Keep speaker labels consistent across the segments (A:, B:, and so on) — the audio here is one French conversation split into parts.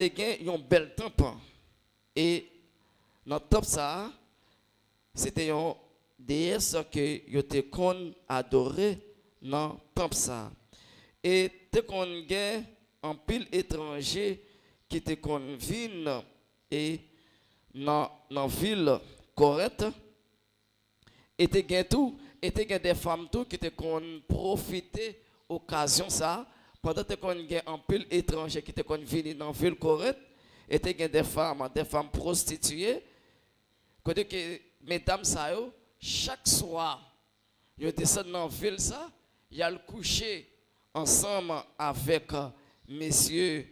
A: y a un bel temple. Et dans le temple, ça, c'était une déesse que yo te kon adoré dans le temple. Ça. Et te kon gen un pile étranger qui te kon vin et dans la ville correcte. Et te gen tout, et te gen des femmes tout qui te kon profiter occasion ça pendant que kon gen un pile étranger qui te kon vin dans la ville correcte. Et te gen des femmes prostituées. Côté que mesdames ça yo, chaque soir, ils descendent dans la ville ça, ils le coucher ensemble avec messieurs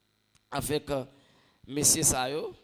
A: ça yo,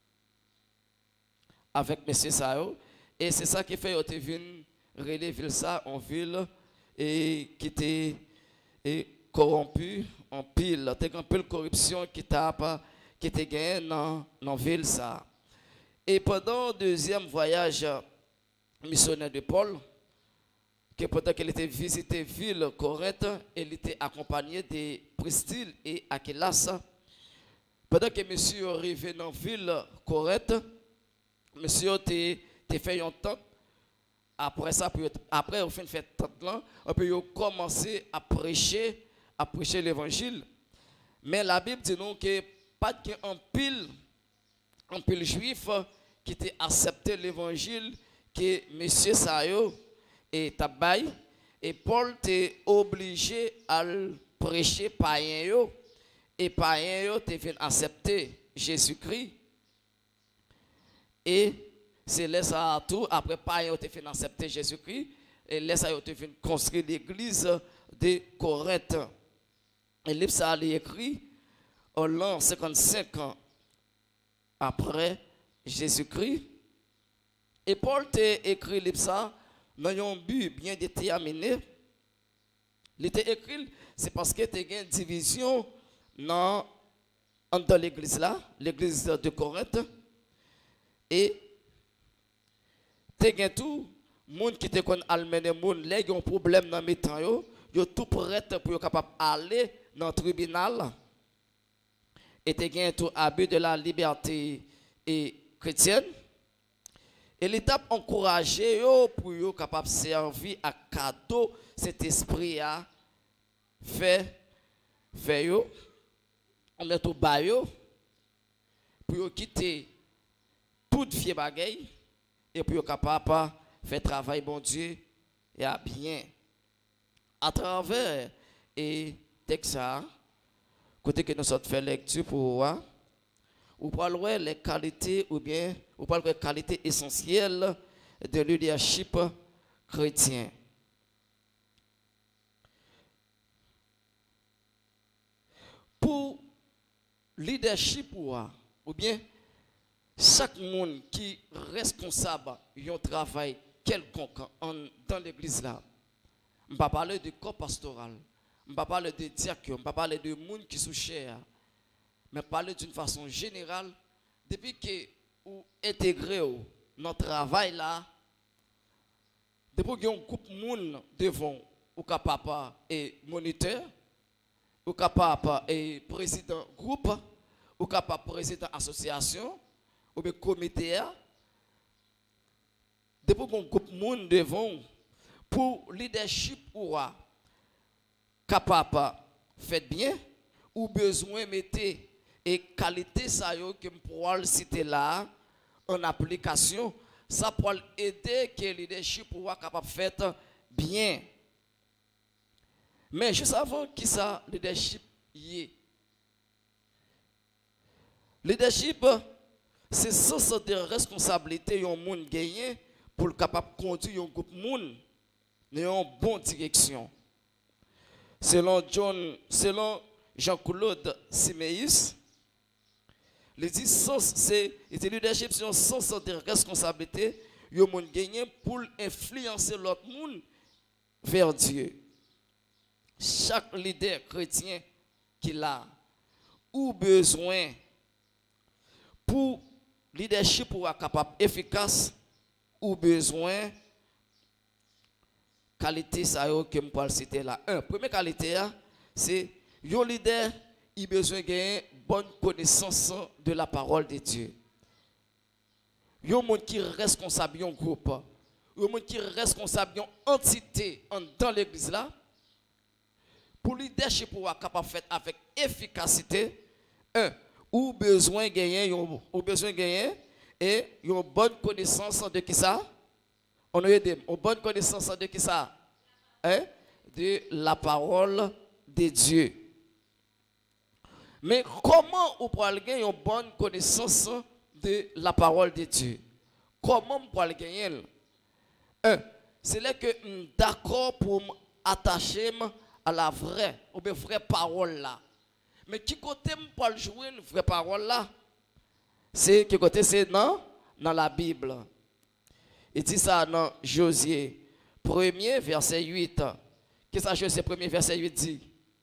A: avec messieurs ça yo, et c'est ça qui fait qu'ils te viennent relayer ville ça en ville et qui était corrompu en pile, t'es un peu de corruption qui te gagné dans la ville ça. Et pendant le deuxième voyage missionnaire de Paul, que pendant qu'il était visité ville Corinthe, il était accompagné de Priscille et Aquilas. Pendant que monsieur est arrivé dans la ville Corinthe, monsieur a fait un temps. Après ça, après au fin de fait temps là, on peut commencer à prêcher l'évangile. Mais la Bible dit nous que pas qu'un pile juif qui était accepté l'évangile que monsieur Sayo et Tabay et Paul était obligé à prêcher païen yo et païen yo te vient accepter Jésus-Christ et c'est là ça tout après païen yo te vient accepter Jésus-Christ et là ça yo te vient construire l'église de Corinthe et livre ça a écrit en l'an 55 ans après Jésus-Christ. Et Paul t'a écrit ça dans un but bien déterminé. Il t'a écrit, c'est parce que tu as une division dans l'église là, l'église de Corinthe. Et tu as tout le monde qui te connaît almené monde, les qui ont un problème dans mes temps, ils sont tout prêts pour être capable d'aller dans le tribunal. Et tu as tout abus de la liberté et chrétienne. Et l'État encouragé pour être capable de servir à cadeau cet esprit a fait yo, on met tout bas pour quitter toute vieille bagaille et pour être capable de faire travail bon Dieu et à bien. À travers et texte côté que nous sommes fait lecture pour voir, ou parler les qualités ou bien ou parler les qualités essentielles de leadership chrétien. Pour leadership ou bien chaque monde qui est responsable d'un travail quelconque dans l'église là, on va parler de corps pastoral, on va parler de diacre, on va parler de monde qui sont chers. Mais parler d'une façon générale, depuis que vous intégrez dans le travail là, depuis que vous avez un groupe de monde devant, ou capable et moniteur, ou capable et président groupe, ou capable président association, ou bien comité, depuis que vous avez un groupe de monde devant, pour leadership ou capable faites bien, ou besoin mettez et qualité ça yo que pour citer là en application ça pour aider que le leadership soit capable de faire bien. Mais juste avant qui ça leadership y leadership c'est sens de responsabilité un monde gagné pour capable conduire un groupe monde dans une bonne direction. Selon Jean-Claude Siméus, le dit c'est le leadership, c'est un sens de responsabilité, yo moun gagné pour influencer l'autre monde vers Dieu. Chaque leader chrétien qui a ou besoin pour leadership pour être capable efficace ou besoin qualité ça yo que me citer là. Première qualité c'est yo leader il besoin gagner bonne connaissance de la parole de Dieu. Il y a un monde qui est responsable d'un groupe. Il y a un monde qui est responsable d'une entité dans l'église là. Pour leadership pour être capable de faire avec efficacité, ou besoin de gagner et une bonne connaissance de qui ça? On a une bonne connaissance de qui ça? De la parole de Dieu. Mais comment on peut gagner une bonne connaissance de la parole de Dieu? Comment on peut gagner? C'est là que je suis d'accord pour m'attacher à la vraie parole là. Mais qui côté me peut jouer une vraie parole là? C'est qui côté c'est dans la Bible. Il dit ça dans Josué 1er verset 8. Qu'est-ce que Josué 1er verset 8 dit?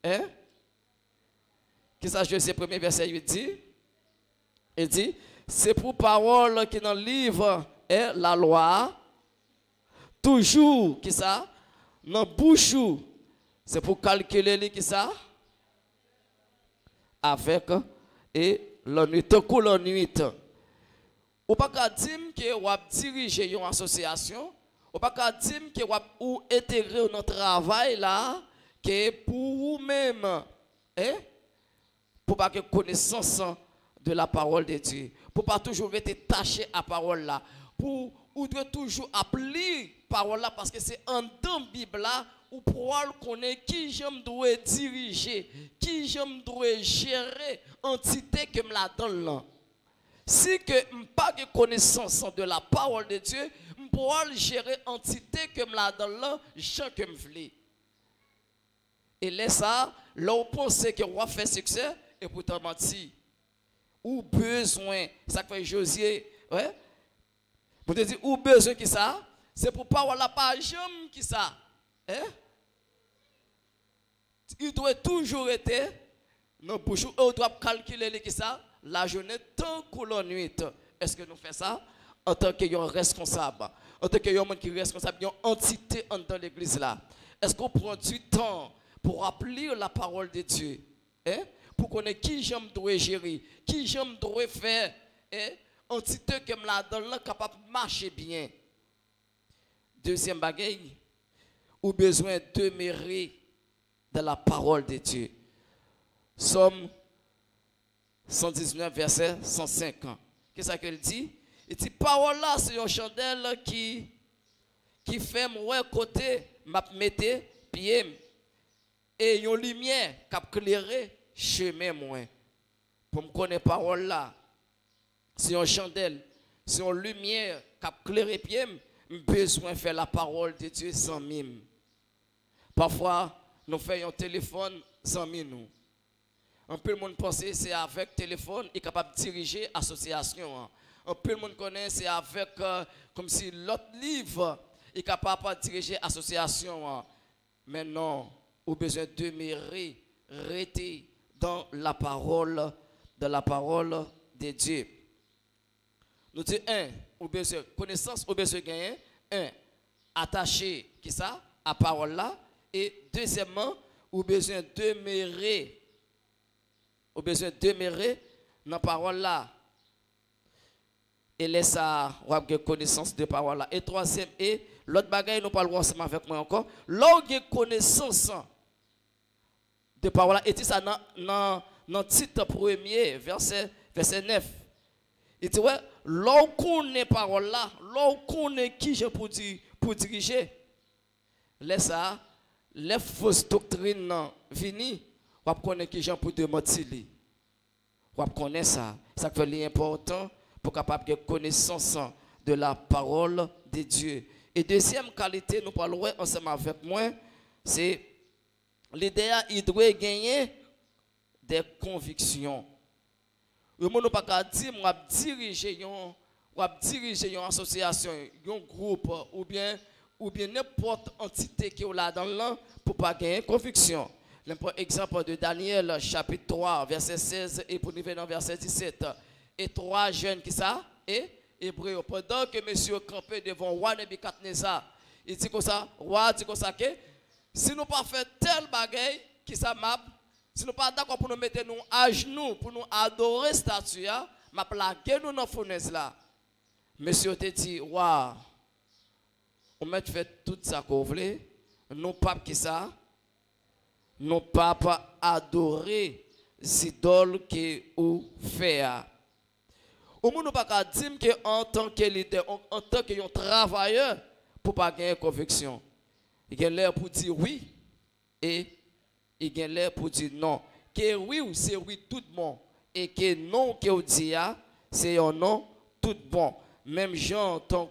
A: Qu'est-ce que Josué 1er verset 8 dit? Il dit, c'est pour parole qui dans le livre est la loi. Toujours, qui ça? Dans bouche, c'est pour calculer qui ça? Avec et la nuit, tout la nuit. Ou pas qu'à dire que vous dirigez une association, ou pas qu'à dire que vous intégrez notre travail là, que pour vous-même, pour pas que connaissance de la parole de Dieu, pour pas toujours être attaché à la parole là, pour ou doit toujours appeler parole là parce que c'est en dans la Bible là ou pour connaître qui j'aime doit diriger, qui j'aime doit gérer entité que me la donne là. Si que pas de connaissance de la parole de Dieu, je pourrais gérer entité que me la donne là, je que me voulais. Et là ça, là on pense que on va faire succès et pourtant menti. Ou besoin, ça fait Josué, ouais. Pour te dire, ou besoin qui ça? C'est pour parole la pas jamais qui ça. Il doit toujours être non pour on doit calculer qui ça la journée tant que la nuit. Est-ce que nous faisons ça en tant que responsable, en tant que monde qui est responsable d'une entité dans l'église là? Est-ce qu'on prend du temps pour appeler la parole de Dieu? Pour connaître qui j'aime doit gérer, qui j'aime doit faire, entité que me la donne là capable de marcher bien. Deuxième bagaille, ou besoin de demeurer dans la parole de Dieu. Somme 119 verset 105. Qu'est-ce qu'elle dit? Il dit parole là c'est une chandelle qui fait mon côté m'a mette pied et une lumière qui éclaire chemin moi. Pour me connaître parole là, c'est une chandelle, c'est une lumière qui éclaire pied, besoin de faire la parole de Dieu sans mime. Parfois, nous faisons un téléphone sans mime. Un peu le monde pense que c'est avec téléphone il est capable de diriger l'association. Un peu le monde connaît c'est avec comme si l'autre livre est capable de diriger l'association. Mais non, on a besoin de demeurer, rester dans la parole de Dieu. Nous disons on a besoin de connaissance, on a besoin de gagner. Attaché qui ça à parole là. Et deuxièmement, on a besoin de demeurer. On a besoin de demeurer dans la parole là. Et laisse ça, on a connaissance de parole là. Et troisième, et l'autre bagaille, nous parlons ensemble avec moi encore. Là, on a connaissance de parole là. Et dit ça dans le titre premier, verset 9. Il dit, ouais, là, on connaît parole là. Là, on connaît qui je pour diriger. Laisse ça, les fausses doctrines viennent. On connaît qui j'en pour te mentir. On connaît ça. Ça fait l'important pour capable de connaissance de la parole de Dieu. Et deuxième qualité, nous parlerons ensemble avec moi, c'est l'idéal, il doit gagner des convictions. Le monde n'a pas dire, moi diriger une association, un groupe ou bien n'importe entité qui est là dans l'an pour pas gagner conviction. L'exemple de Daniel, chapitre 3, verset 16 et pour nous venir dans verset 17. Et trois jeunes qui ça? Et hébreux. Pendant que monsieur campait devant roi Nebuchadnezzar, il dit comme ça, roi dit comme ça que si nous pas fait tel bagaille qui ça Si nous pas d'accord pour nous mettre nous à genoux, pour nous adorer statue, m'a plaqué nous dans la fournaise là. Monsieur te dit, waouh, on m'a fait tout ça qu'on voulait. Nous pas qui ça? Nous pas adorer les idoles que vous faites. Ou nous pas dire que en tant que leader, en tant que travailleur, pour pas gagner conviction. Il y a l'air pour dire oui et il y a l'air pour dire non. Que oui, c'est oui tout bon. Et que non, que vous dit c'est un non tout bon. Même gens, tant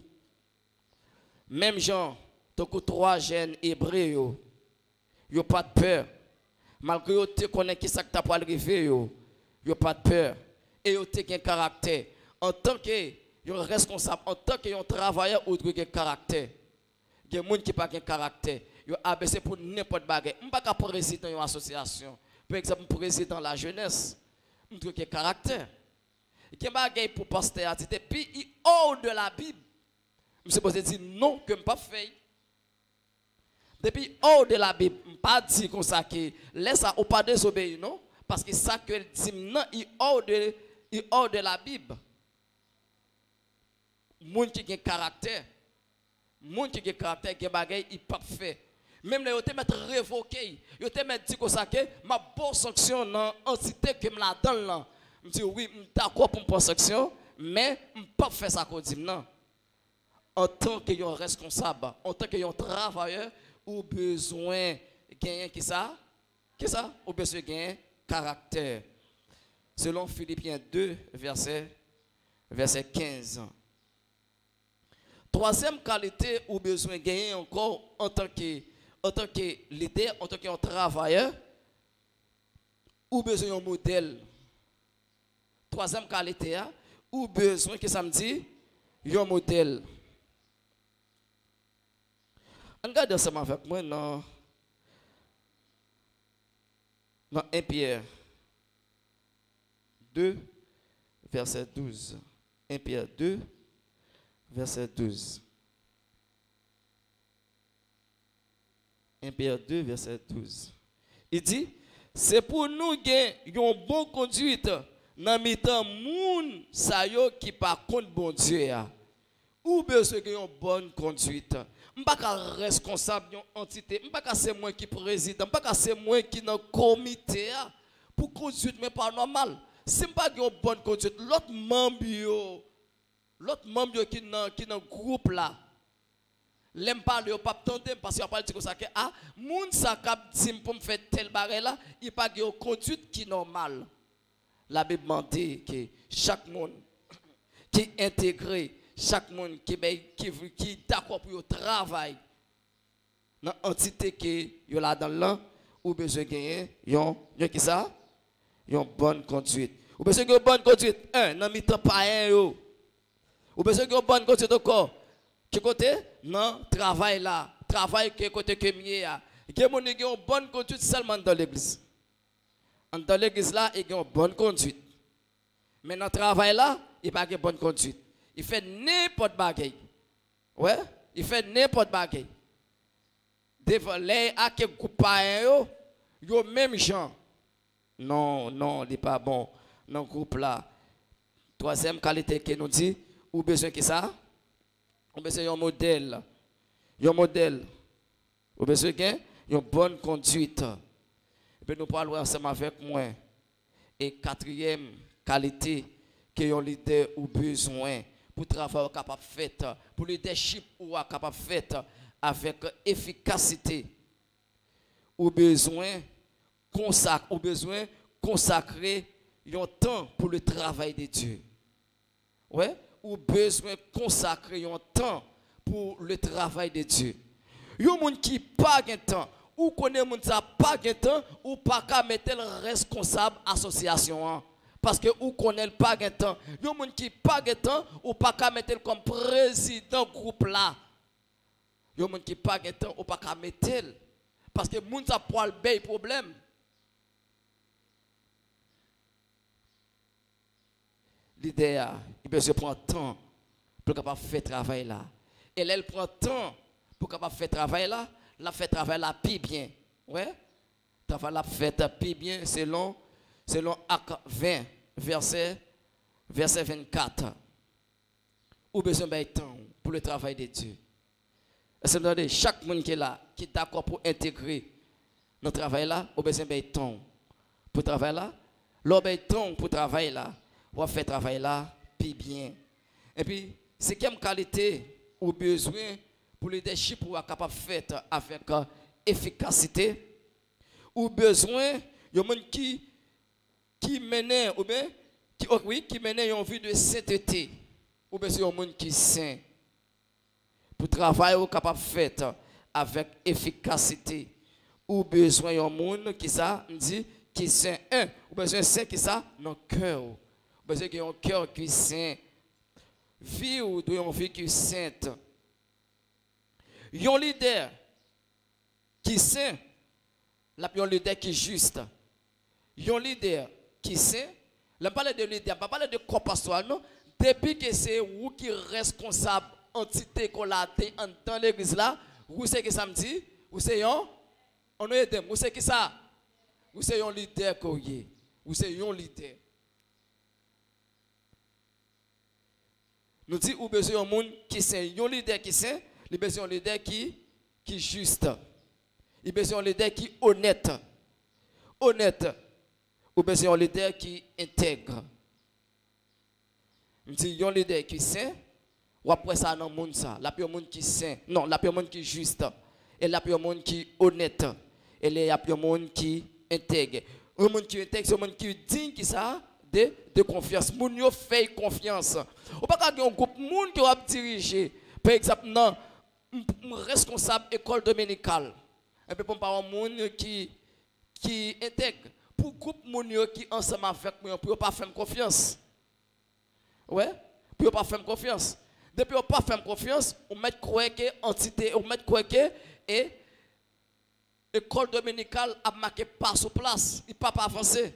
A: que trois jeunes hébreux, ils n'ont pas de peur. Malgré que tu connais qui ça que tu as pas arrivé, ils n'ont pas de peur. Et ils ont un caractère. En tant que responsable, en tant que travailleur, ils ont un caractère. Il y a des gens qui n'ont pas de caractère. Ils ont abaissé pour n'importe quoi. Je ne suis pas président d'une association. Par exemple, président de la jeunesse. Ils ont un caractère. Il y a des gens pour pasteur. Puis, il hors de la Bible. Je suis supposé dire non, que je ne pas fait. Depuis hors de la Bible, je ne pas dire comme ça que laisse ça ou pas désobéir, non? Parce que ça que dit non, il hors de la Bible. Moun qui a un caractère, moun qui a un caractère, qui a bagay, il pas fait. Même là, ils te mettent révoqué, ils te mettent dit comme ça que ma bonne sanction dans l'entité que me la donne là. Je dis oui, je suis d'accord pour une bonne sanction, mais je ne pas faire ça qu'on dit non. En tant que responsable, en tant que travailleur, ou besoin de gagner qui ça? Qui ça? Ou besoin de gagner caractère. Selon Philippiens 2, verset 15. Troisième qualité ou besoin de gagner encore en tant que leader, en tant que travailleur, ou besoin d'un modèle. Troisième qualité, ou besoin, que ça me dit, un modèle. Regardez ensemble avec moi dans 1 Pierre 2, verset 12. 1 Pierre 2, verset 12. 1 Pierre 2, verset 12. Il dit, c'est pour nous gagner une bonne conduite dans le temps moun sa yo qui par contre bon Dieu. Ou besoin de une bonne conduite. Je ne suis pas responsable d'une entité, je ne suis pas c'est moi qui président, je ne suis pas c'est moi qui est dans le comité pour conduire, mais pas normal. Si je ne suis pas une bonne conduite, l'autre membre qui est dans le groupe là, l'aime pas le pas tendre parce qu'il a pas dit comme ça que ah, moun sa cap dit pour me faire tel barré là, il pas une conduite qui est normale. La Bible dit que chaque monde qui est intégré, chaque monde qui est d'accord pour le travail dans l'entité qui est là dans l'an, ou besoin de gagner, qui ça? Une bonne conduite. Ou besoin de bonne conduite, dans le temps pas ou besoin de bonne conduite encore. Qui côté? Non, travail là, travail qui côté que mieux a. Il y a une bonne conduite seulement dans l'église. Dans l'église là, il y a une bonne conduite. Mais dans le travail là, il n'y a pas de bonne conduite. Il fait n'importe bagaille. Ouais, il fait n'importe bagaille. Devant les à qui groupe yo même gens. Non, il n'est pas bon dans le groupe là. Troisième qualité que nous dit, ou besoin que ça? Ou besoin d'un modèle. Un modèle. Ou besoin d'une bonne conduite. Et puis nous parlons ensemble avec moi. Et quatrième qualité que un leader ou besoin pour travailler capable de faire, pour le leadership ou capable de faire avec efficacité, ou besoin consacrer un temps pour le travail de Dieu. Ouais, ou besoin consacrer un temps pour le travail de Dieu. Yon moun qui pas de temps, ou connaît moun ça pas de temps, ou pas qu'à mettre le responsable association. Parce que ou connaît pas de temps. Yon moun qui pas de temps, ou pas qu'à mettre comme président groupe là. Yon moun qui pas de temps, ou pas qu'à mettre. Parce que moun ça pour le bay problème. L'idée, il peut prendre temps pour capable faire travail là. Et là, elle prend temps pour capable faire travail là, la fait travail là plus bien. Ouais? Travail la fait puis bien selon Acte 20 verset 24. Ou besoin de temps pour le travail de Dieu. C'est-à-dire chaque monde qui est là, qui est d'accord pour intégrer notre travail là, ou besoin de temps pour travailler là. L'obéit temps pour travailler là, on fait travail là puis bien. Et puis c'est quelle qualité ou besoin pour le leadership pour être capable de faire avec efficacité, ou besoin de monde qui mène ou bien qui mène une vie de sainteté, ou besoin de monde qui saint pour travailler ou capable de faire avec efficacité, ou besoin de monde qui ça dit qui saint ou besoin de saint qui ça dans cœur, ou besoin de un cœur qui saint, vie ou de une vie qui sainte. Un leader qui saint, un leader qui est juste. Un leader qui saint, je ne parle de leader, je ne parle de corps pastoral, non. Depuis que c'est vous qui est responsable, entité qu'on a dans l'église là, vous savez que ça me dit, vous savez, on est aidé, vous savez que ça, vous savez un leader courrier, vous savez un leader. Nous disons, vous avez besoin d'un monde qui est un leader qui est, il a besoin d'un leader qui est juste. Il a besoin d'un leader qui est honnête. Honnête. Ou besoin d'un leader qui intègre. Nous disons, un leader qui est saint, ou après ça, dans le monde, ça. La plus monde qui est saint. Non, la plus monde qui est juste. Et la plus monde qui est honnête. Et la plus monde qui intègre. Un monde qui intègre, c'est un monde qui est digne, qui ça de confiance. Moun yo fait confiance. Ou pas qu'il y a un groupe moun qui va diriger. Par exemple, non, responsable école dominicale. Et puis pour un moun qui intègre. Pour groupe moun yo qui ensemble avec moi, pour pas faire confiance. Ouais, pour pas faire confiance. Depuis on pas faire confiance, on met croire que entité, on met croire que et école dominicale a marqué pas sur place, il pas avancer.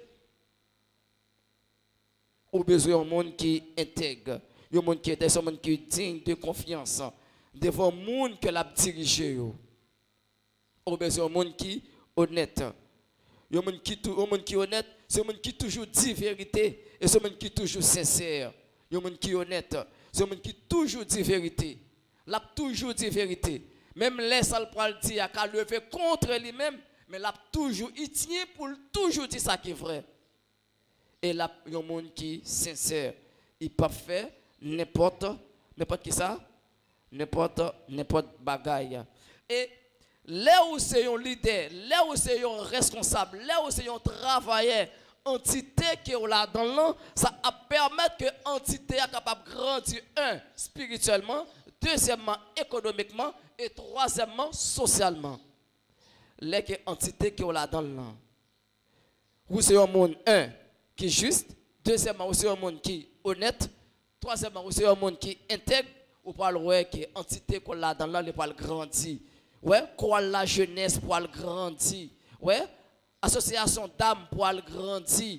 A: Ou besoin d'un monde qui intègre, un monde qui est un monde qui est digne de confiance devant le monde que l'a dirigé. Ou besoin d'un monde qui est honnête. Un monde qui est honnête, c'est un monde qui toujours dit vérité et c'est un monde qui est toujours sincère. Un monde qui est honnête, c'est un monde qui toujours dit vérité. L'a toujours dit vérité. Même les salles pour le dire, il a levé contre lui-même, mais l'a toujours, il tient pour toujours dire ça qui est vrai. Et là, il y a un monde qui est sincère. Il peut faire n'importe qui ça, n'importe bagaille. Et là où c'est un leader, là où c'est un responsable, là où c'est un travailleur, entité qui est là dans l'an, ça va permettre que l'entité soit capable de grandir, un, spirituellement, deuxièmement, économiquement, et troisièmement, socialement. Là que l'entité qui est là dans l'an. Où c'est un monde, un, qui est juste, deuxièmement, c'est un monde qui est honnête, troisièmement, c'est un monde qui est intègre, ou pour le voir que l'entité qu'on a dans l'an, pour le grandir. Ouais, quoi la jeunesse pour le grandir. Ouais, association d'âmes pour le grandir.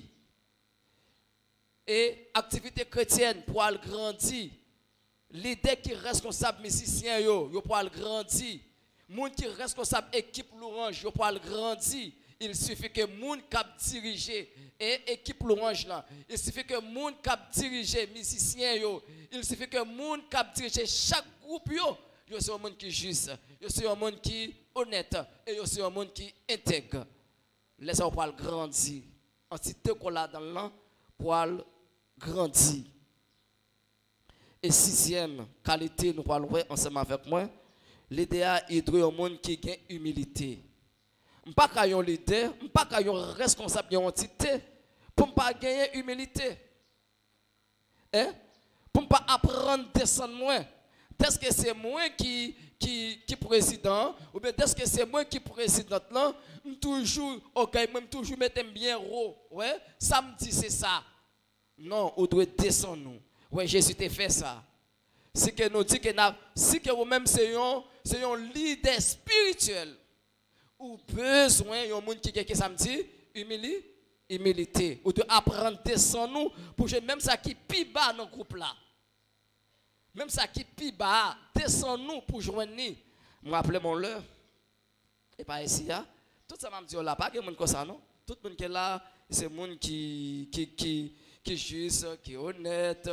A: Et activité chrétienne pour le grandir. L'idée qui est responsable musicien yo pour le grandir. Moun qui est responsable équipe l'orange yo pour le grandir. Il suffit que moun cap diriger et équipe l'orange là. Il suffit que moun cap diriger musicien yo. Il suffit que moun cap diriger chaque groupe yo. Yo c'est un monde qui est juste, yo c'est un monde qui est honnête et yo c'est un monde qui intègre. Laissez-moi pour le grandir. Entité qu'on a dans l'an pour le grandir. Et sixième qualité, nous parlons ensemble avec moi, l'idéal est de un monde qui a humilité. Je ne pas qu'à un leader, je ne pas qu'à un responsable d'une entité pour ne pas gagner humilité. Hein? Pour ne pas apprendre à descendre moins. Est-ce que c'est moi qui président ou bien est-ce que c'est moi qui président là, toujours même toujours mettre bien haut. Ouais, samedi c'est ça. Non, on doit descendre nous. Ouais, Jésus t'a fait ça. C'est que nous dit que si que vous-même c'est un leader spirituel ou besoin un monde qui samedi humilité ou de apprendre descendre nous pour même ça qui pi bas dans le groupe là. Même ça qui pi bas, descend nous pour joindre nous. Je rappelle mon l'heure. Et pas ici, tout ça m'a dit là, pas que monde comme ça non. Tout le monde qui est là, c'est monde qui juste, qui est honnête,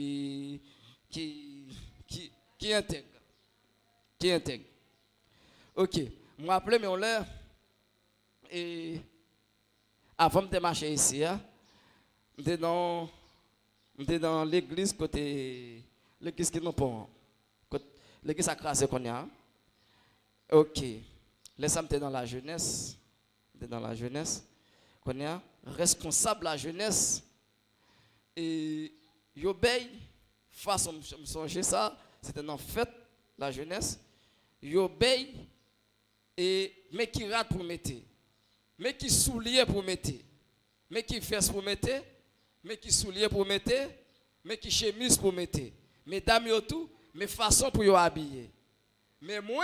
A: qui intègre. Qui intègre. OK. Moi appelé mais on l'air et avant de marcher ici, j'étais dans l'église côté l'église qui nous prend. L'église a crasé qu'on y a. OK. Laisse-moi dans la jeunesse. Dans la jeunesse. Qu'on y a responsable de la jeunesse. Et y'obéit façon me songer ça, c'était en fait la jeunesse. Y'obéit et mais qui rate pour mettre. Mais qui soulier pour mettre. Mais qui fesse pour mettre. Mais qui soulier pour mettre. Mais qui chemise pour mettre. Mesdames yo tout, mais façon pour yo habiller. Mais moi,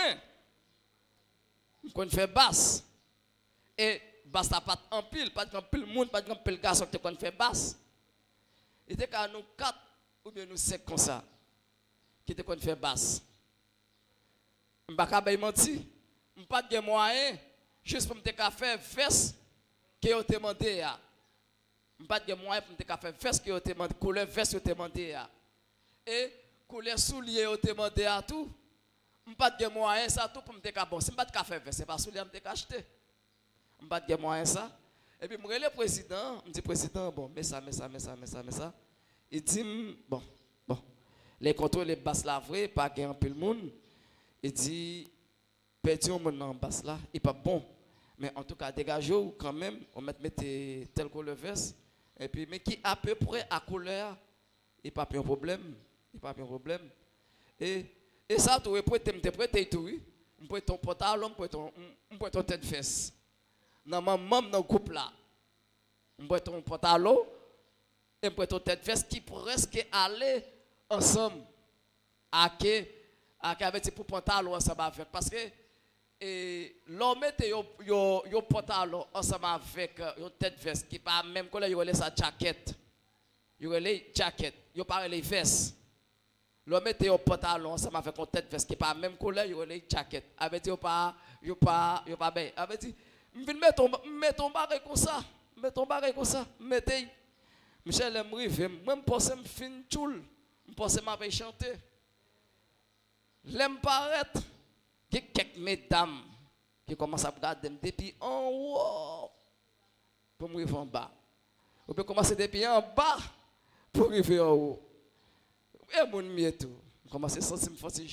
A: qu'on fait basse. Et basse pas en pile, pas en pile monde, pas en pile garçon qui qu'on fait basse. Il était qu'à nous 4 ou bien nous 5 comme ça. Qui était qu'on fait basse. M'pa bay menti. M'pas de moyen juste pour me faire veste que yo te demandé ya. M'pas de moyen pour me faire veste que yo te demandé, couleur veste yo te demandé ya. Et couleur soulier yo te demandé à tout. M'pas de moyen ça tout pour me faire bon, c'est pas de faire veste, c'est pas soulier me acheter. M'pas de moyen ça. Et puis me le président, me dit président bon, mais ça. Il dit bon. Les contrôles les basses là vrai, pas gain un peu le monde. Il dit perdu mon en basse là, il pas bon. Mais en tout cas dégagez quand même, on mettez tel couleur veste et puis mais qui à peu près à couleur, il pas un problème, Et ça tu prêter tout oui. On peut ton pantalon, on peut ton tête fesse. Dans maman dans groupe là. On peut ton pantalon et on peut ton tête veste qui presque aller ensemble avec pour pantalon ensemble avec parce que l'homme mette yo pantalon ensemble avec yo tête veste qui pas même couleur yo relé sa jaquette yo pas les vestes l'homme mette yo pantalon ensemble avec une tête veste qui pas même couleur yo relé jaquette avec yo pas bien avec dit mettons barre comme ça mettez Michel Emrive même penser me fin choul me penser m'a chanter l'aime paraître que quelques mesdames qui commencent à regarder depuis en haut pour me arriver en bas ou peut commencer depuis en bas pour arriver en haut et mon mieux tout commencer à sentir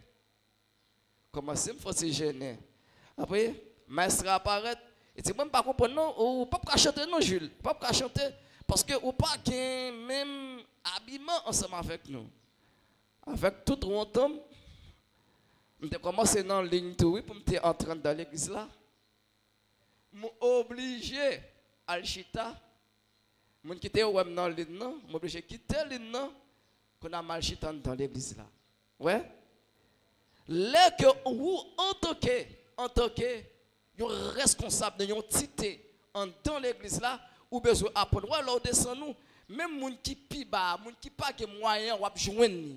A: gêner après maître apparaît et c'est même pas comprendre non ou pas chanter non Jules pas chanter parce que ou pas qu'un même habillement ensemble avec nous avec tout longtemps je commencé dans la ligne tout pour me entrer dans l'église là je obligé à chita mon qui était dans la ligne non m'obligé quitter la ligne non qu'on a mal chita dans l'église là ouais là que ou en tant que responsable de une entité dans l'église là ou besoin apprendre ouais là descend nous même moun qui pi bas moun qui pas que moyen ou joindre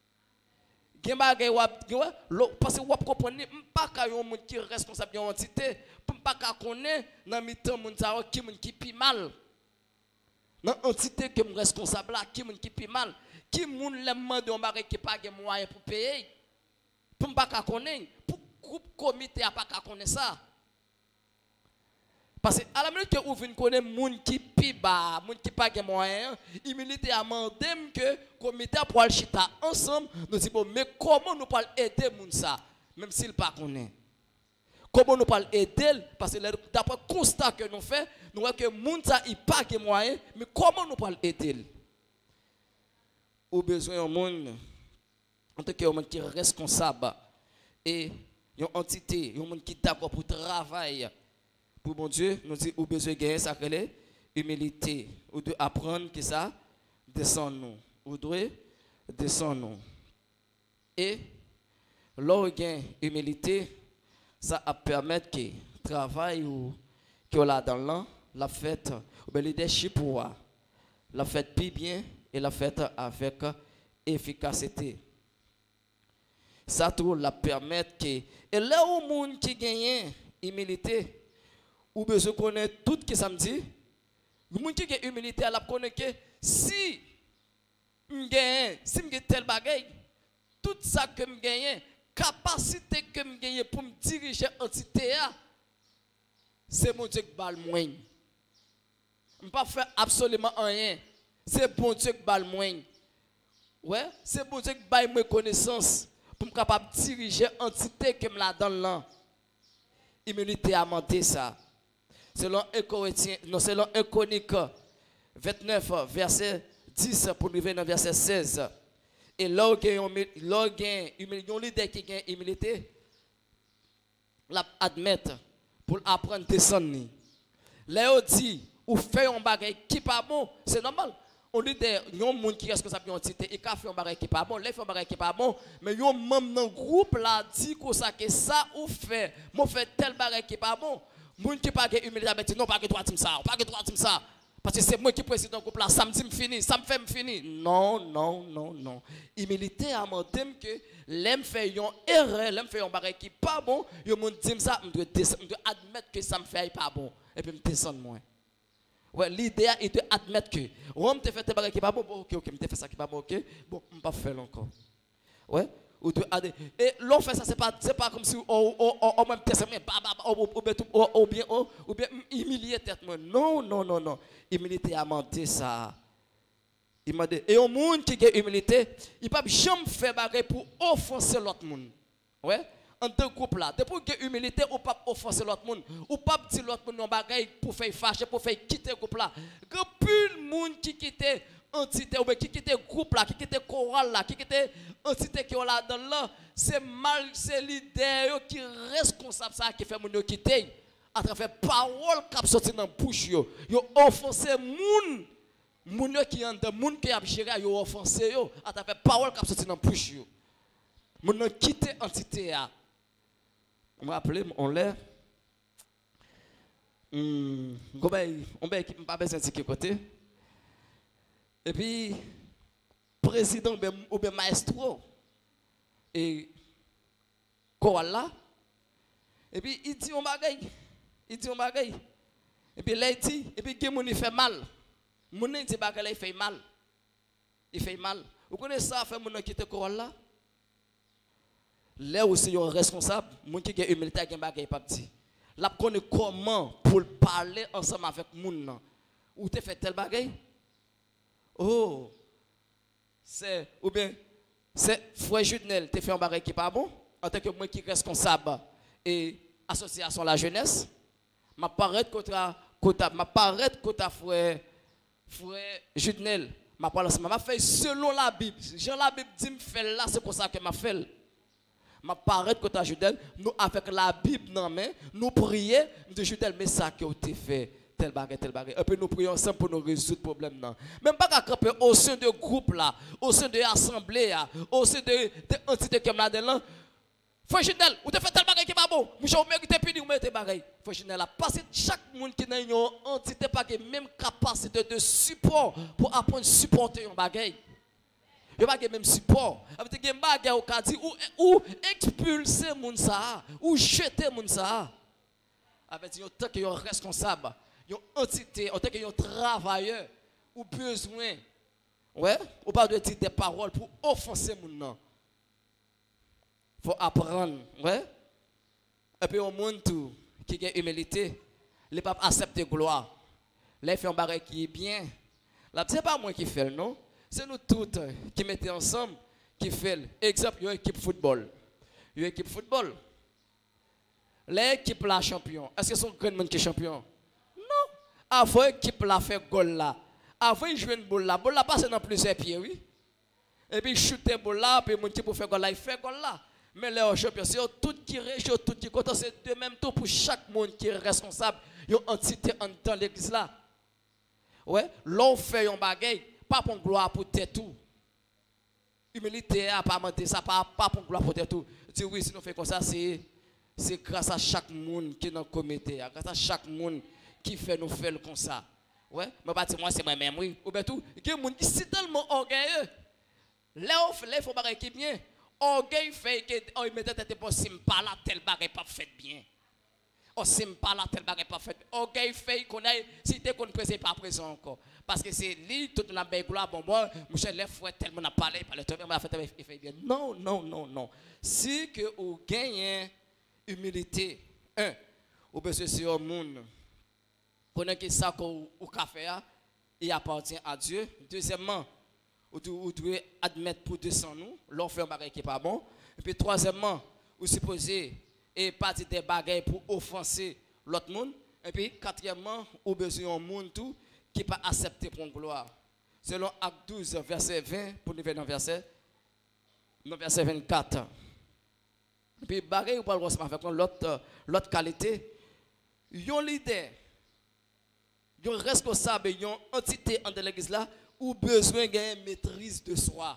A: parce que vous comprenez pas qu'il y a un monde qui est responsable de l'entité pas connaître dans mi-temps qui pi mal dans l'entité qui est responsable là qui pi mal qui moun l'aime de un qui pas de moyen pour payer pour pas connaître pour groupe comité a pas connaître ça parce que à la minute que vous venez connaître moun qui pi bas moun qui pas de moyen il milite à demander que comité pour aller chita ensemble nous dit bon mais comment nous parle aider moun ça même s'il pas connaît comment nous parle aider parce que d'après constat que nous fait nous voyons que moun ça il pas de moyen mais comment nous parle aider ou besoin un monde en tout cas un monde qui est responsable et une entité un monde qui est d'accord pour travailler pour mon Dieu nous dit ou besoin gagner ça que humilité ou de apprendre que ça descend nous ou doit descend nous et l'organe humilité ça a permettre que travail ou que là dans l'an la fête ou bien leadership pour la fête bien et la fête avec efficacité ça tout la permettre que et là au monde qui gagne humilité ou besoin connaître tout ce que ça me dit. Le monde qui a humilité, elle connaît que si je gagne, si je gagne tel bagage, tout ça que je gagne, capacité que je gagne pour me diriger l'entité, c'est mon Dieu qui bat le moins. Je ne peux pas faire absolument rien. C'est bon Dieu qui bat le moins. Ouais, c'est bon Dieu qui bat mes connaissances pour me capable de diriger l'entité que je la donne là. Humilité a monté ça. Selon 1 Chronique 29, verset 10 pour nous venir dans verset 16. Et là où il y a un leader qui a humilité, la admettre pour apprendre à descendre. Là où dit, ou fait un bagage qui n'est pas bon, c'est normal. On dit il y a un monde qui est responsable de l'entité et qui a fait un bagage qui n'est pas bon, là il fait un bagage qui n'est pas bon, mais il y a un membre dans le groupe là dit que ça ou fait, moi fait tel bagage qui n'est pas bon. Moun qui pas humilité dit non pas que toi dis ça, pas que toi dis ça parce que c'est moi qui président groupe là, ça me dit me fini, ça me fait me fini. Non. Humilité a demandé que l'aime fait une erreur, l'aime fait un bagage qui pas bon, yo moun dit ça, me doit admettre que ça me fait pas bon et puis me descendre moins. Ouais, l'idée est de admettre que on me fait tes bagage qui pas bon, OK, me fait ça qui pas bon, OK. Bon, on pas faire encore. Ouais. Et l'on fait ça, c'est pas comme si on même ou bien humilier tête. Non. Humilité a monté ça. Et au monde qui a humilité, il ne peut jamais faire bagarre pour offenser l'autre monde. Ouais? En deux groupes là, depuis que humilité, on ne peut pas offenser l'autre monde. On ne peut pas dire l'autre monde bagarre pour faire fâcher, pour faire quitter le groupe là. Il y a plus de monde qui quitte entité ou qui quitte groupe là, qui quitte chorale là, qui quitte entité qui est là dans là, c'est mal, c'est l'idée qui est responsable ça qui fait mon quitter à travers parole qui sorti dans bouche yo offensé moun qui en moun qui a géré yo offensé yo à travers parole qui sorti dans bouche yo moun quitter entité a on m'a appelé on l'a on pas besoin de côté. Et puis, président ou bien maestro, et Koala, et puis il dit on bagaille, et puis là il dit, et puis il fait mal, mon dit bagaille il fait mal, vous connaissez ça, fait mon quitter Koala, là aussi il est responsable, mon qui est humilité qui bagaille pas petit, là connaît comment pour parler ensemble avec moun, ou te fait tel bagaille. Oh, c'est, ou bien, c'est Frère Judnel, tu fait un bagage qui n'est pas bon, en tant que moi qui est responsable et association la jeunesse, ma paraître contre Frère Judnel, ma fait selon la Bible. Jean la Bible dit me fait là, c'est pour ça que m'a fait. Ma paraître contre Judnel, nous avec la Bible dans main, nous prions de Judnel, mais ça que tu fait. Tel bagage. Et puis nous prions ensemble pour nous résoudre le problème. Même pas qu'à camper au sein de groupe là, au sein de l'assemblée, au sein de l'entité qui est là. Frère Ginel, vous avez fait tel bagage qui n'est pas bon. Vous avez mérité puni, vous mettez bagage. Frère Ginel, parce que chaque monde qui est dans une entité pas la même capacité de support pour apprendre à supporter un bagage. Il n'y a pas le même support. Avec des bagages ou expulser moun ça, ou jeter moun ça. Avec des gens qui sont responsables. Une entité, en tant que travailleur, ou besoin, ouais, ou pas de dire des paroles pour offenser mon nom. Il faut apprendre, ouais. Et puis au monde qui a humilité, les papes acceptent gloire. Les fait un barré qui est bien. Là, c'est pas moi qui fais, non? C'est nous tous qui mettons ensemble, qui fait. Exemple, il y a une équipe football. L'équipe la champion. Est-ce que c'est un grand monde qui est champion? Avant l'équipe la fait goal là. Avant il joue une boule là. Boule là passe dans plusieurs pieds, oui. Et puis il shoot une boule là, puis mon type pour faire goal là, il fait goal là. Mais les champions, c'est tout qui région, tout qui content, c'est de même tout pour chaque monde qui est responsable. Une entité dans l'église là. Ouais, l'on fait un bagage, pas pour gloire pour tout. Humilité, pas mentir, ça pas pour gloire pour tout. Dis oui, si nous faisons comme ça, c'est grâce à chaque monde qui est dans le comité, grâce à chaque monde qui fait nous faire comme ça. Ouais, mais pas moi c'est moi-même, oui. Ou bien tout, il y a des gens qui sont tellement orgueilleux. Là, il faut bagage qui bien. Orgueil fait que, oh, il me dit que c'est possible, pas là, tel bagage pas fait bien. On s'est pas la telle bagarre pas faite. OK, fait qu'on ait si t'es qu'on présent pas présent encore parce que c'est lui toute la belle gloire bon moi monsieur les frères tellement n'a parlé par le temps m'a fait bien. Non, non, non, non. Si que vous gagnez humilité, ou besoin sur le monde. Connaît que ça qu'on fait il appartient à Dieu. Deuxièmement, vous devez admettre pour descendre nous, l'on fait un bagage qui n'est pas bon. Et puis troisièmement, vous supposez et pas dire des bagages pour offenser l'autre monde. Et puis quatrièmement, vous besoin d'un monde tout qui pas accepter pour gloire. Selon Acte 12 verset 20 pour nous venir dans verset 24. Et puis bagage vous parlez avec l'autre qualité. Yon leader, yon responsable, yon entité en l'église là ou besoin de maîtrise de soi.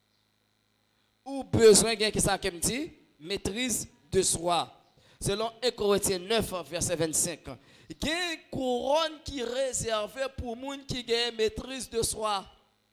A: Ou besoin de ça qui me dit maîtrise de soi. Selon 1 Corinthiens 9 verset 25. Il y a une couronne qui est réservée pour les gens qui ont maîtrise de soi.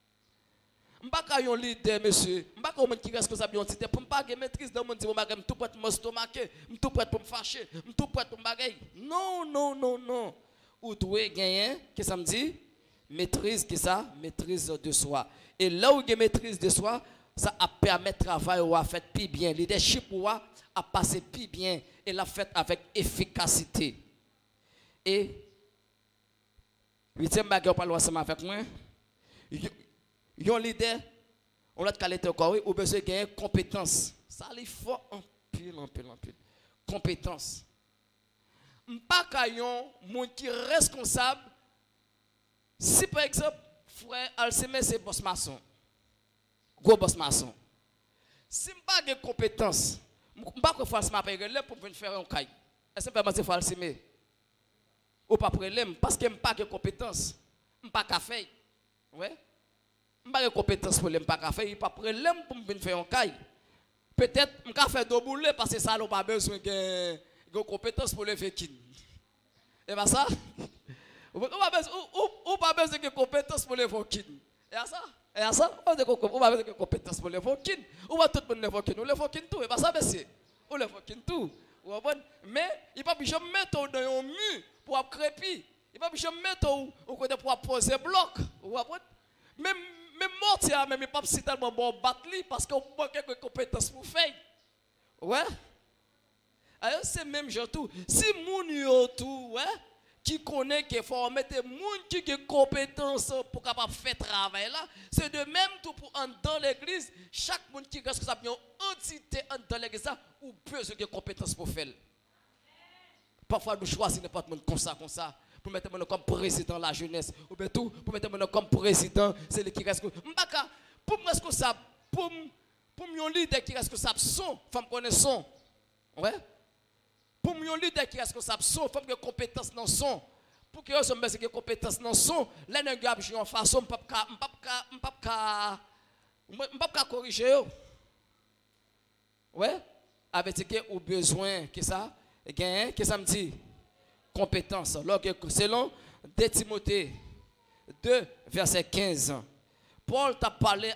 A: Je ne suis pas un leader, monsieur. Je ne suis pas un qui est responsable de l'entité. Pour ne pas avoir maîtrise de mon dit, je suis tout prêt pour me stomaquer, je suis tout prêt pour me fâcher, je suis tout prêt pour me bagailler. Non, non, non, non. Vous devez gagner, qu'est-ce que ça me dit? Maîtrise, qu'est-ce ça? Maîtrise de soi. Et là où vous avez maîtrise de soi, ça a permis de travailler à faire plus bien. Le leadership a passé plus bien et l'a fait avec efficacité. Et, huitième bagage, on parle ensemble avec moi. Yon leader, on a de qualité encore, ou besoin de gagner compétence. Ça, il faut en pile. Compétence. M'pas kayon, moun qui est responsable. Si par exemple, frère Alcemé, c'est boss maçon. Gros boss maçon. Si m'pas de compétence, m'pas que frère Alcemé là pour venir faire un caille. Est-ce que m'pas c'est frère Alcemé? Ou pas problème, parce que m'pas de compétence. M'pas qu'à faire. Ouais. M'pas de compétence pour m'pas qu'à faire, il pas problème pour venir faire un caille. Peut-être m'pas faire deux boulets parce que ça n'a pas besoin de compétence pour le faire kin. Et bien ça? Ou pas besoin de compétence pour le faire kin. Et ça? Et ça? Ou pas besoin de compétence pour le faire kin. Ou pas tout le monde le faire kin. Ou le faire kin tout. Et bien ça, monsieur? Ou le faire kin tout. Mais il ne peut pas jamais mettre dans un mur pour crépir. Il ne peut pas jamais mettre pour poser bloc. Même mortier, même pas si tellement bon battre parce qu'on manque de compétences pour faire. Ouais? Alors c'est même genre tout. Si moun yo tout, ouais, qui connaît qu'il faut mettre moun qui a compétences pour capable faire travail là, c'est de même tout pour dans l'église, chaque monde qui est responsable d'une entité dans l'église là, ou besoin de compétences pour faire. Parfois nous choisissons n'importe monde comme ça. Pour mettre mon comme président de la jeunesse ou bien tout pour mettre mon comme président c'est le qui reste m'baka pour me responsable pour mon leader qui reste responsable son femme connaissant ouais pour mon leader qui reste responsable son femme que compétence dans son pour que je me que compétence dans son là ne gab en façon m'pas corriger ouais avec ce que au besoin que ça gain que ça me dit compétence. Selon 2 Timothée 2, verset 15, Paul t'a parlé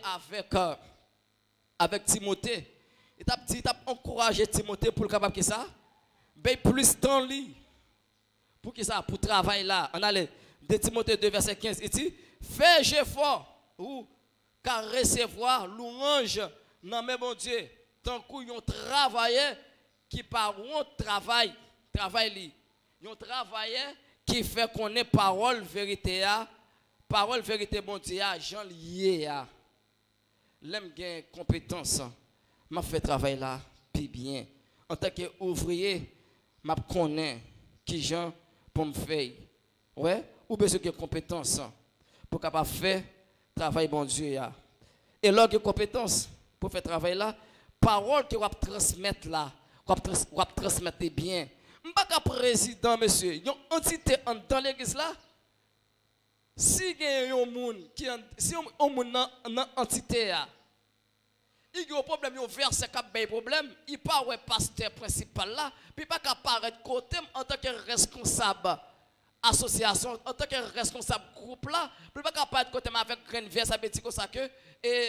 A: avec Timothée. Il t'a encouragé Timothée pour le capable que ça. Ben plus temps lui. Pour que ça, pour travailler là. On a 2 Timothée 2, verset 15. Il dit, fais effort ou car recevoir louange dans mes bon Dieu. Tant qu'ils ont travaillé qui par un travail lui. Un travail qui fait qu'on ait parole vérité bon Dieu Jean lié l'aime gain compétence m'a fait travail là puis bien en tant qu'ouvrier m'a connaît qui Jean pour me faire ouais ou besoin de compétence pour capable faire travail bon Dieu et là que compétence pour faire travail là parole que va transmettre là va transmettre bien. Je ne suis pas président, monsieur. Il y a une entité dans l'église là. Si il y a un monde qui si un monde dans entité il y a un problème, il y a un verset qui a un problème, il part au pasteur principal là, puis pas apparaître côté en tant que responsable association, en tant que responsable groupe là, puis pas apparaître côté avec une verset ça veut dire ça que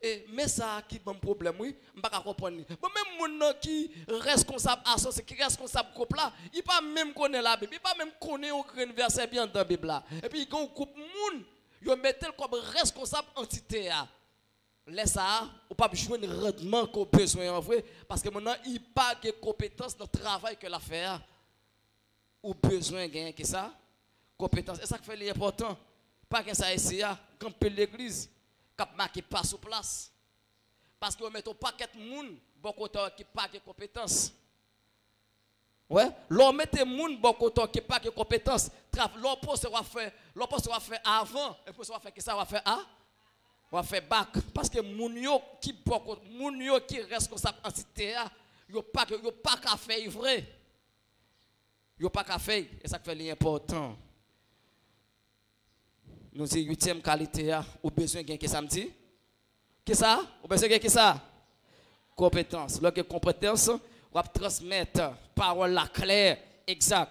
A: mais ça qui bon problème oui, pas comprendre. Bon même moun qui responsable associé qui responsable groupe là, il pas même connaît la Bible, il pas même connaît aucun verset bien dans la Bible là. Et puis il y a un groupe moun, yo mettel comme responsable entité là. Laisse ça, ou pas jouer un rendement qu'on besoin en vrai parce que maintenant il pas de compétence dans le travail que l'a fait. Ou besoin gagner que ça compétence et ça qui fait l'important pas que ça ici quand l'église cap marqué pas sur place parce que on met un paquet de monde beaucoup qui pas de compétence ouais l'on mette monde beaucoup qui pas de compétence l'opposé va faire avant et puis ça va faire que ça va faire va faire bac parce que moun yo qui beaucoup moun yo qui responsable entité yo pas qu'à faire vrai yo pas qu'à faire et ça fait l'important nous c'est 8e qualité ou besoin gain que ça me dit que ça ou besoin gain que ça compétence lorsque compétence on va transmettre parole la claire exact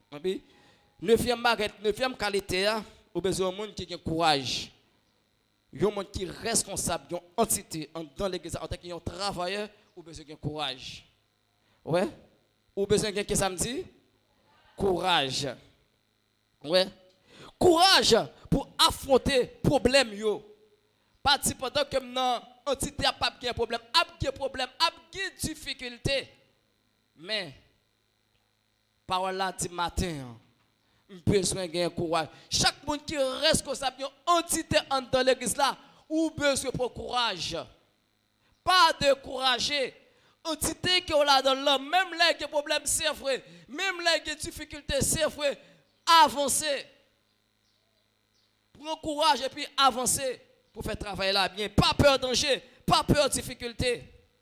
A: 9e qualité ou besoin monde qui a courage yon monde qui responsable yon entité dans l'église en tant que travailleur ou besoin gain courage ouais ou besoin gain que ça me dit courage. Ouais. Courage pour affronter problème yo. Pas si pendant que non entité a pas de problème, a de difficulté. Mais parole là dit matin, besoin de courage. Chaque monde qui reste responsable entité dans l'église là, ou besoin pour courage. Pas décourager. Entité qui est là dans l'homme, même là qui a problème, c'est vrai. Même là qui a difficulté, c'est vrai. Avancer. Prends courage et puis avancer pour faire travailler là bien. Pas peur de danger, pas peur de difficulté.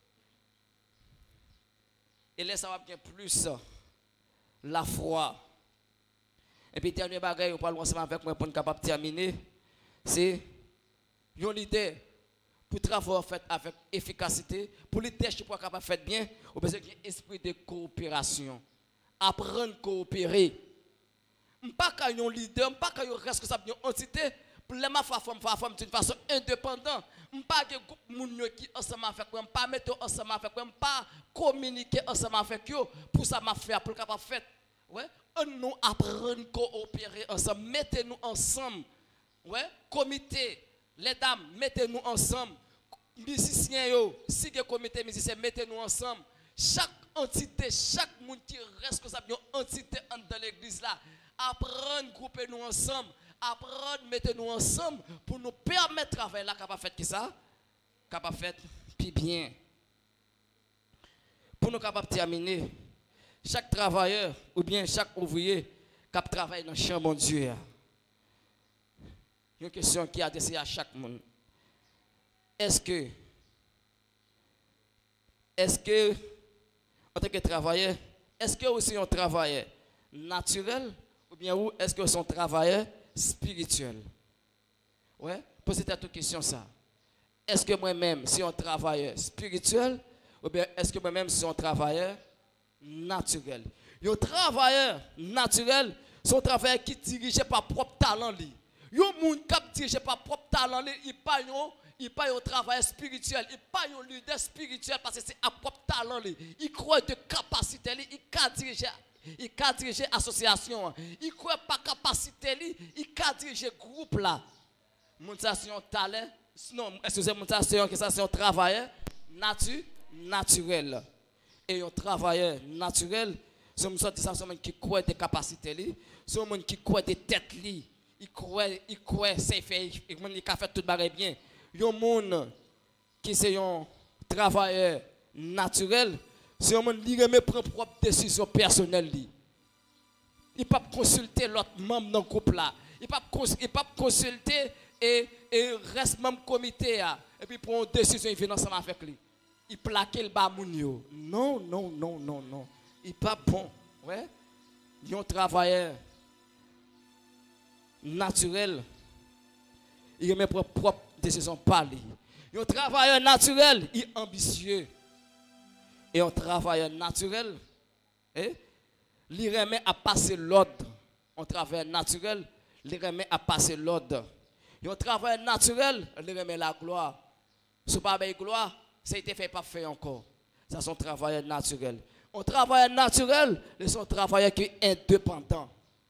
A: Et là, ça va bien plus la foi. Et puis, dernier bagage, on parle ensemble avec moi pour être capable de terminer. C'est une idée. Pour travailler fait avec efficacité, pour les tâches pour capable faire bien, on a besoin d'un esprit de coopération. Apprendre à coopérer. Pas qu'un leader, pas qu'un responsable d'une entité, pour les femme d'une façon indépendante. Pas que groupe moun qui ensemble avec moi, pas mettre ensemble avec moi, pas communiquer ensemble avec eux pour ça m'a fait pour capable faire. Ouais, nous apprendre à coopérer ensemble, mettez-nous ensemble. Ouais, comité, les dames, mettez-nous ensemble. Musiciens yo, si le comité musicien mettez-nous ensemble. Chaque entité, chaque monde qui est responsable d'une entité dans l'église là, apprendre grouper nous ensemble, apprendre mettez-nous ensemble pour nous permettre de travailler là capable faire qui ça? Capable faire puis bien. Pour nous capable terminer, chaque travailleur ou bien chaque ouvrier qui travaille dans le champ mon Dieu. Une question qui est adressée à chaque monde. Est-ce que, en tant que travailleur, est-ce que aussi un travailleur naturel ou bien est-ce que c'est un travailleur spirituel? Ouais, posez cette question ça. Est-ce que moi-même, c'est un travailleur spirituel ou bien est-ce que moi-même, c'est un travailleur naturel? Un travailleur naturel, c'est un travailleur qui est dirigé par propre talent. Un monde qui est dirigé par propre talent, il pas un travail spirituel, il pas un leader spirituel parce que c'est à propre talent. Il croit de capacité, il peut diriger l'association, il croit pas capacité, il peut diriger le groupe là. Montation talent, non, excusez-moi, c'est un travailleur naturel. Et un travailleur naturel, c'est un homme qui croit des capacités, c'est un homme qui croit des têtes, il croit, c'est fait, il a fait tout le bien. Il y a un monde qui est un travailleur naturel, c'est un monde qui remet propre décision personnelle. Il ne peut pas consulter l'autre membre dans le groupe là. Il ne peut pas consulter et reste même comité et puis prend une décision et vient ensemble avec lui. Il plaque le bas moun. Non. Il n'est pas bon. Ouais. Il y a un travailleur naturel. Il remet propre décision par lui. Un travailleur naturel, il est ambitieux. Et un travailleur naturel, il remet à passer l'ordre. Un travailleur naturel, il remet à passer l'ordre. Un travailleur naturel, il remet la gloire. Ce pas de gloire, ça a été fait pas fait encore. Ça c'est un travailleur naturel. Un travailleur naturel, c'est un travailleur qui est indépendant.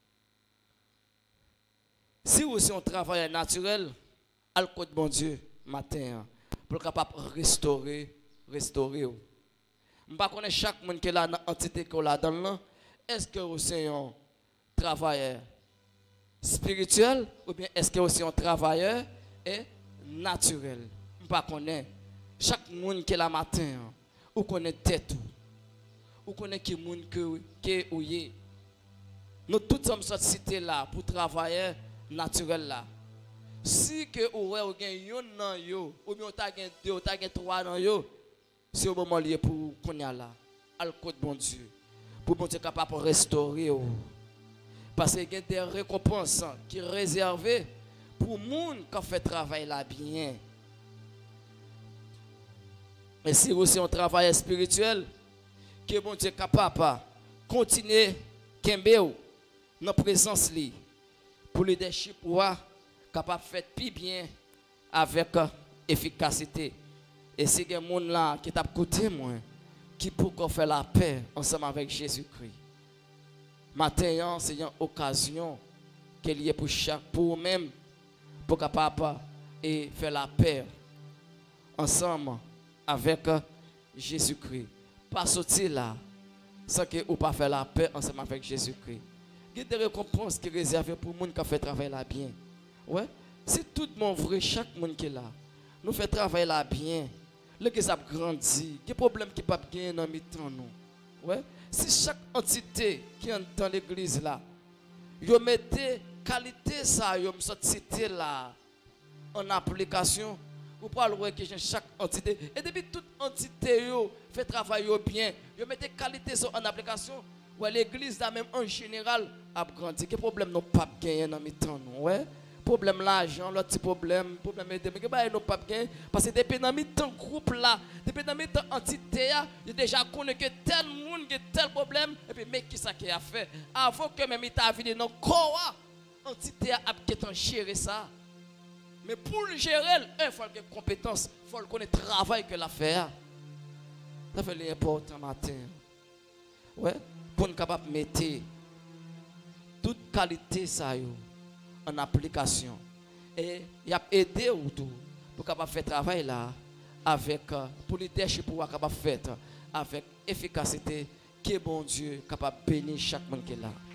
A: Si vous êtes un travailleur naturel, al côté bon Dieu matin pour capable restaurer. Je ne connais pas chaque monde qui est là dans l'entité qu'on là dedans. Est-ce que vous êtes un travailleur spirituel ou bien est-ce que vous êtes un travailleur naturel? Je ne connais pas. Chaque monde qui est là matin, vous connaissez tête. Vous connaissez qui monde qui est où est. Nous tous sommes sortis là pour travailler naturel là. Si que vous avez un nan yo ou bien vous avez deux ou avez trois nan yo, c'est au moment lié pour qu'on y a là. Al côté bon Dieu. Pour bon Dieu capable de restaurer. Parce qu'il y a des récompenses qui sont réservées pour les gens qui fait travail là bien. Et si vous avez un travail spirituel, que bon Dieu est capable de continuer dans la présence pour le leadership capable de faire plus bien avec efficacité. Et si il y a des gens là qui t'a côté moi, qui pourquoi faire la paix ensemble avec Jésus-Christ. Maintenant, c'est une occasion qu'il y a pour chaque, pour même, pour capable et faire la paix ensemble avec Jésus-Christ. Pas sortir là, sans que vous pas faire la paix ensemble avec Jésus-Christ. Il y a des récompenses qui sont réservées pour les gens qui font travail là bien. Ouais? Si tout le monde vrai, chaque monde qui est là, nous fait travail là bien. Le qui a grandi, il y a des problèmes qui ne peuvent pas gagner dans le temps. Ouais? Si chaque entité qui est dans l'église là, vous mettez qualité ça, vous mettez là en application, vous pouvez voir que chaque entité, et depuis toute entité fait travail bien, vous mettez qualité ça en application, ouais, l'église là même en général a grandi. Quel problème nous pas gagner dans le temps? Ouais? Problème l'argent, l'autre petit problème de mais nous pas gagner parce que depuis dans le groupe là, depuis dans le entité il déjà connu que tel monde a tel problème et puis mais qui ça qui a fait avant que même il t'a venu dans corps entité a peut gérer ça. Mais pour le gérer, il faut qu'il ait compétence, il faut connaître le travail que l'a fait. Ça fait l'important matin. Ouais, pour nous capable mettre toute qualité ça en application et il a aidé ou tout pour capable faire travail là avec pour leadership pour capable faire avec efficacité qui est bon Dieu capable bénir chaque monde qui est là.